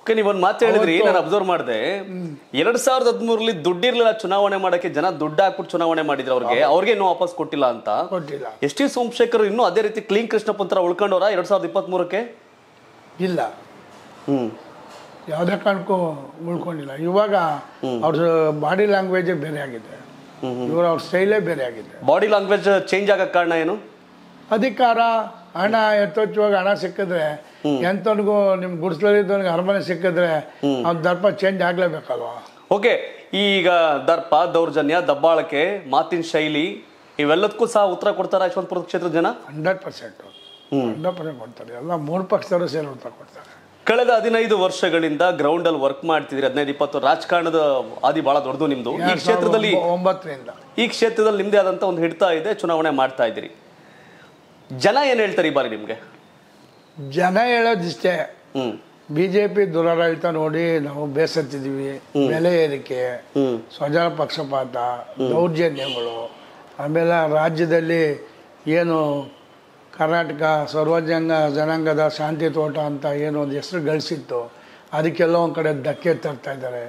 ನೀವೊಂದು ಮಾತು ಹೇಳಿದ್ರಿ, ನಾನು ಅಬ್ಸರ್ವ್ ಮಾಡಿದೆ. 2013 ದುಡ್ಡಿರ್ಲಿಲ್ಲ ಚುನಾವಣೆ ಮಾಡಕ್ಕೆ, ಜನ ದುಡ್ಡು ಹಾಕ್ಬಿಟ್ಟು ಚುನಾವಣೆ ಮಾಡಿದ್ರು ಅವ್ರಿಗೆ ಇನ್ನೂ ವಾಪಸ್ ಕೊಟ್ಟಿಲ್ಲ ಅಂತ. ಎಸ್ ಟಿ ಸೋಮಶೇಖರ್ ಇನ್ನೂ ಅದೇ ರೀತಿ ಕ್ಲೀನ್ ಕೃಷ್ಣಪ್ಪನ್ ತರ ಉಳ್ಕೊಂಡವ್ರ 2023ಕ್ಕೆ? ಇಲ್ಲ, ಯಾವುದೇ ಕಾರಣಕ್ಕೂ ಉಳ್ಕೊಂಡಿಲ್ಲ. ಇವಾಗ ಅವ್ರ ಬಾಡಿ ಲ್ಯಾಂಗ್ವೇಜೇ ಬೇರೆ ಆಗಿದೆ, ಇವರು ಅವ್ರ ಸ್ಟೈಲೇ ಬೇರೆ ಆಗಿದೆ. ಬಾಡಿ ಲ್ಯಾಂಗ್ವೇಜ್ ಚೇಂಜ್ ಆಗಕ್ಕೆ ಕಾರಣ ಏನು? ಅಧಿಕಾರ, ಹಣ, ಯಥೇಚ್ಛವಾಗಿ ಹಣ ಸಿಕ್ಕಿದ್ರೆ ಎಂತನಿಗೂ ನಿಮ್ ಗುಡಿಸಲಿದ್ದವನಿಗೆ ಅರಮನೆ ಸಿಕ್ಕಿದ್ರೆ ಅವ್ನ ದರ್ಪ ಚೇಂಜ್ ಆಗ್ಲೇಬೇಕಲ್ವಾ? ಓಕೆ, ಈಗ ದರ್ಪ, ದೌರ್ಜನ್ಯ, ದಬ್ಬಾಳಕೆ, ಮಾತಿನ ಶೈಲಿ ಇವೆಲ್ಲದಕ್ಕೂ ಸಹ ಉತ್ತರ ಕೊಡ್ತಾರೆ ಯಶವಂತಪುರ ಕ್ಷೇತ್ರದ ಜನ? 100% ಕೊಡ್ತಾರೆ. ಎಲ್ಲ 3 ಪಕ್ಷದವರು ಸೇರಿ ಉತ್ತರ ಕೊಡ್ತಾರೆ. ಕಳೆದ 15 ವರ್ಷಗಳಿಂದ ಗ್ರೌಂಡ್ ಅಲ್ಲಿ ವರ್ಕ್ ಮಾಡ್ತಿದ್ರಿ, 15-20 ರಾಜಕಾರಣದ ಆದಿ ಬಹಳ ದೊಡ್ಡದು ನಿಮ್ದು. ಈ ಕ್ಷೇತ್ರದಲ್ಲಿ 9ರಿಂದ ಈ ಕ್ಷೇತ್ರದಲ್ಲಿ ನಿಮ್ದೇ ಆದಂತ ಒಂದು ಹಿಡ್ತಾ ಇದೆ, ಚುನಾವಣೆ ಮಾಡ್ತಾ ಇದ್ದೀರಿ. ಜನ ಏನ್ ಹೇಳ್ತಾರೆ ಈ ಬಾರಿ ನಿಮ್ಗೆ? ಜನ ಹೇಳೋದಿಷ್ಟೇ, ಬಿಜೆಪಿ ದುರಾಡಳಿತ ನೋಡಿ ನಾವು ಬೇಸತ್ತಿದೀವಿ. ಬೆಲೆ ಏರಿಕೆ, ಸ್ವಜನ ಪಕ್ಷಪಾತ, ದೌರ್ಜನ್ಯಗಳು, ಆಮೇಲೆ ರಾಜ್ಯದಲ್ಲಿ ಏನು ಕರ್ನಾಟಕ ಜನಾಂಗದ ಶಾಂತಿ ತೋಟ ಅಂತ ಏನು ಒಂದು ಹೆಸರು ಗಳಿಸಿತ್ತು, ಅದಕ್ಕೆಲ್ಲ ಒಂದು ಕಡೆ ಧಕ್ಕೆ ತರ್ತಾ ಇದ್ದಾರೆ.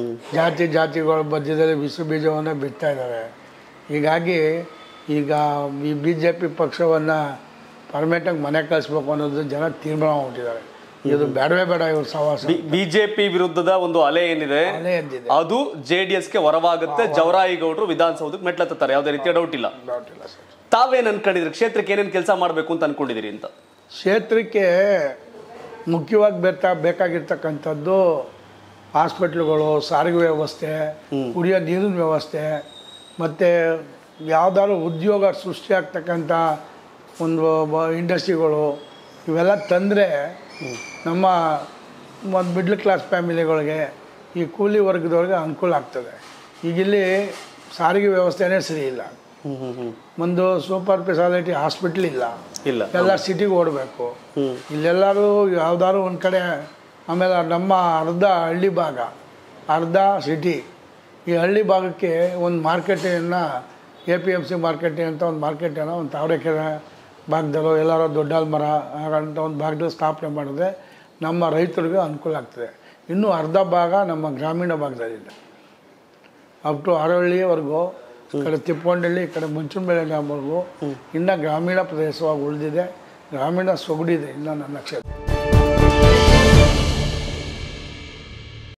ಜಾತಿಗಳ ಮಧ್ಯದಲ್ಲಿ ವಿಷ ಬೀಜವನ್ನು ಬಿಡ್ತಾ ಇದ್ದಾರೆ. ಹೀಗಾಗಿ ಈಗ ಈ BJP ಪಕ್ಷವನ್ನು ಪರ್ಮನೆಂಟಾಗಿ ಮನೆ ಕಳಿಸ್ಬೇಕು ಅನ್ನೋದು ಜನ ತೀರ್ಮಾನ ಮಾಡಿದ್ದಾರೆ. ಇದು ಬೇಡವೇ ಬೇಡ ಇವ್ರ ಸವಾಸ. ಬಿಜೆಪಿ ವಿರುದ್ಧದ ಒಂದು ಅಲೆ ಏನಿದೆ ಅದು JDSಗೆ ಹೊರವಾಗುತ್ತೆ. ಜವರಾಯಿಗೌಡರು ವಿಧಾನಸೌಧಕ್ಕೆ ಮೆಟ್ಲತ್ತಾರೆ, ಯಾವುದೇ ರೀತಿಯ ಡೌಟ್ ಇಲ್ಲ. ತಾವೇನು ಅನ್ಕೊಂಡಿದ್ರಿ? ಕ್ಷೇತ್ರಕ್ಕೆ ಏನೇನು ಕೆಲಸ ಮಾಡಬೇಕು ಅಂತ ಅನ್ಕೊಂಡಿದ್ದೀರಿ ಅಂತ? ಕ್ಷೇತ್ರಕ್ಕೆ ಮುಖ್ಯವಾಗಿ ಬೇಕಾಗಿರ್ತಕ್ಕಂಥದ್ದು ಹಾಸ್ಪಿಟ್ಲುಗಳು, ಸಾರಿಗೆ ವ್ಯವಸ್ಥೆ, ಕುಡಿಯೋ ನೀರಿನ ವ್ಯವಸ್ಥೆ, ಮತ್ತು ಯಾವುದಾದ್ರು ಉದ್ಯೋಗ ಸೃಷ್ಟಿಯಾಗ್ತಕ್ಕಂಥ ಒಂದು ಇಂಡಸ್ಟ್ರಿಗಳು, ಇವೆಲ್ಲ ತಂದರೆ ನಮ್ಮ ಒಂದು ಮಿಡ್ಲ್ ಕ್ಲಾಸ್ ಫ್ಯಾಮಿಲಿಗಳಿಗೆ, ಈ ಕೂಲಿ ವರ್ಗದವ್ರಿಗೆ ಅನುಕೂಲ ಆಗ್ತದೆ. ಈಗಿಲ್ಲಿ ಸಾರಿಗೆ ವ್ಯವಸ್ಥೆನೇ ಸರಿ ಇಲ್ಲ. ಒಂದು ಸೂಪರ್ ಸ್ಪೆಷಾಲಿಟಿ ಹಾಸ್ಪಿಟ್ಲ್ ಇಲ್ಲ, ಎಲ್ಲ ಸಿಟಿಗೆ ಓಡಬೇಕು. ಇಲ್ಲೆಲ್ಲರೂ ಯಾವ್ದಾದ್ರು ಒಂದು ಕಡೆ. ಆಮೇಲೆ ನಮ್ಮ ಅರ್ಧ ಹಳ್ಳಿ ಭಾಗ, ಅರ್ಧ ಸಿಟಿ. ಈ ಹಳ್ಳಿ ಭಾಗಕ್ಕೆ ಒಂದು ಮಾರ್ಕೆಟನ್ನು APMC ಮಾರ್ಕೆಟಿಂಗ್ ಅಂತ ಒಂದು ಮಾರ್ಕೆಟನ್ನು ಒಂದು ತಾವರೆಕೆರೆ ಭಾಗದಲ್ಲೋ ಎಲ್ಲರೂ ದೊಡ್ಡಲ್ಮರ ಅಂತ ಒಂದು ಭಾಗದಲ್ಲಿ ಸ್ಥಾಪನೆ ಮಾಡಿದ್ರೆ ನಮ್ಮ ರೈತರಿಗೆ ಅನುಕೂಲ ಆಗ್ತದೆ. ಇನ್ನೂ ಅರ್ಧ ಭಾಗ ನಮ್ಮ ಗ್ರಾಮೀಣ ಭಾಗದಲ್ಲಿದೆ, ಅಪ್ ಟು ಹರವಳ್ಳಿವರೆಗೂ, ಈ ಕಡೆ ತಿಪ್ಪಗೊಂಡಳ್ಳಿ, ಈ ಕಡೆ ಮುಂಚನಬೆಳೆ ಗ್ರಾಮವರೆಗೂ ಇನ್ನೂ ಗ್ರಾಮೀಣ ಪ್ರದೇಶವಾಗಿ ಉಳಿದಿದೆ. ಗ್ರಾಮೀಣ ಸೊಗಡಿದೆ ಇನ್ನು ನನ್ನ ಕ್ಷೇತ್ರ.